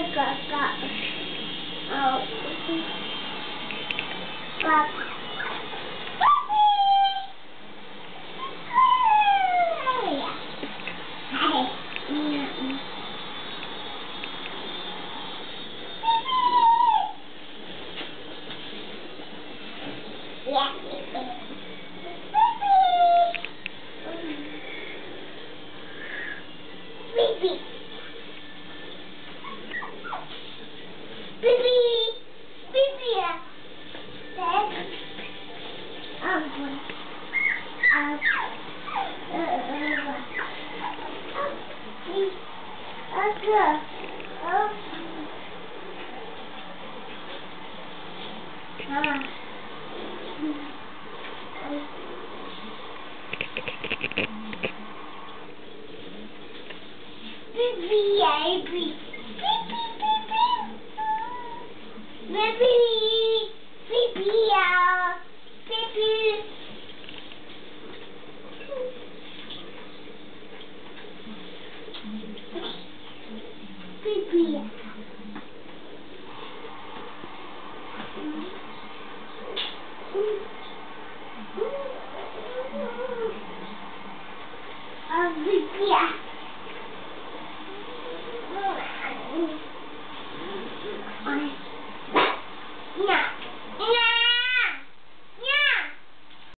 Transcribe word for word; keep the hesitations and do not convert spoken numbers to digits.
got, got, oh, got, yeah. Baby. Baby. Baby. Dad. Um. Um. Uh. Uh. Uh. Mama. Baby, baby.